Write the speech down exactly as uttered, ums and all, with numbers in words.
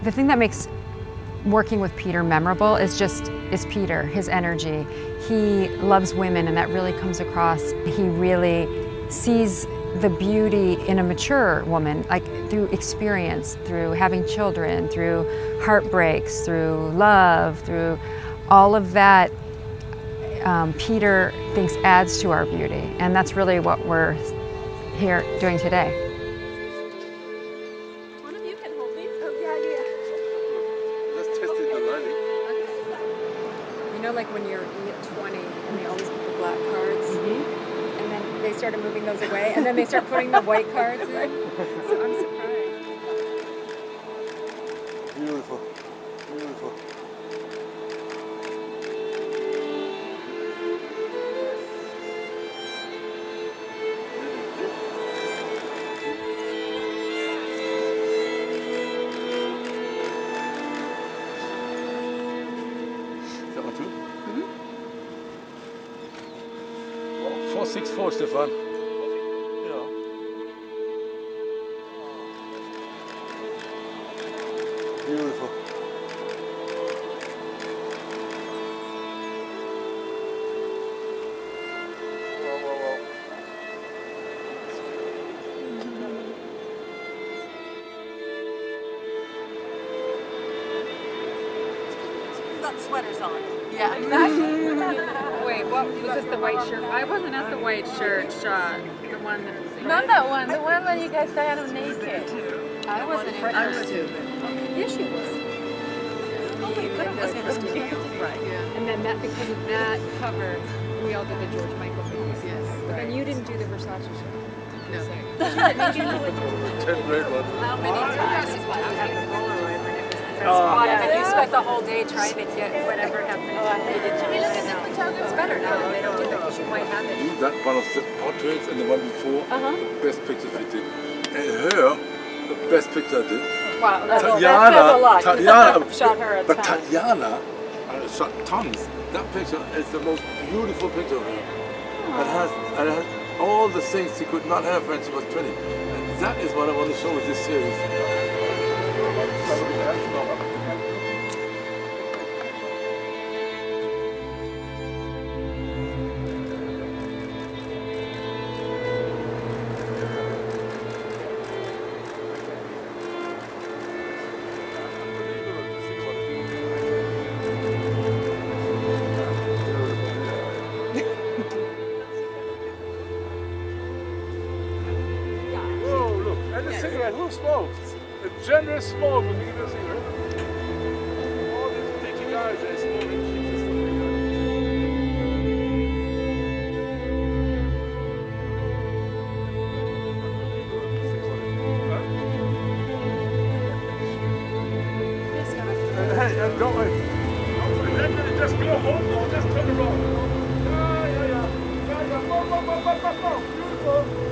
the thing that makes working with Peter memorable is just, is Peter, his energy. He loves women, and that really comes across. He really sees the beauty in a mature woman, like through experience, through having children, through heartbreaks, through love, through all of that. Um, Peter thinks adds to our beauty, and that's really what we're here doing today. One of you can hold these. Oh, yeah, yeah. Let's test it, the lining. You know, like when you're E at twenty and they always put the black cards, Mm-hmm. and then they started moving those away, and then they start putting the white cards in. So I'm surprised. Beautiful, beautiful. That one too? Mm-hmm. four six four, Stefan. Yeah. Beautiful. Wow, wow, wow. Got sweaters on. Yeah, exactly. Wait, what was this? The white shirt? I wasn't at the white shirt shot. The one that. Not that one. The one when you guys stand out naked. I wasn't in I there. was too. Yes, you were. Oh my goodness, it was me. Right. Yeah. And then that, because of that cover, we all did the George Michael thing. Yes. And you didn't do the Versace show. No. Did you do it? Ten great one. How many times did you have the Polaroid when it was the best Oh. spot? And then you spent the whole day trying to get whatever happened. They did you know, it's better now. They don't do that because you might have it. That one of the portraits and the one before, Uh-huh. the best pictures we did. And her, the best picture I did. Wow, that's, Tatiana, that says a lot. Tatiana, Shot her a but ton. Tatiana uh, shot tons. That picture is the most beautiful picture of her. It has, it has all the things she could not have when she was twenty. And that is what I want to show with this series. Whoa, look, and the cigarette, who smokes? A generous smoke when you give a cigarette. All these dicky guys are smoking cheap and stuff like that. Huh? Hey, uh, don't wait. Let me just go home or just turn around. Yeah, yeah, yeah. Yeah, yeah. Go, go, go, go, go, go. Beautiful.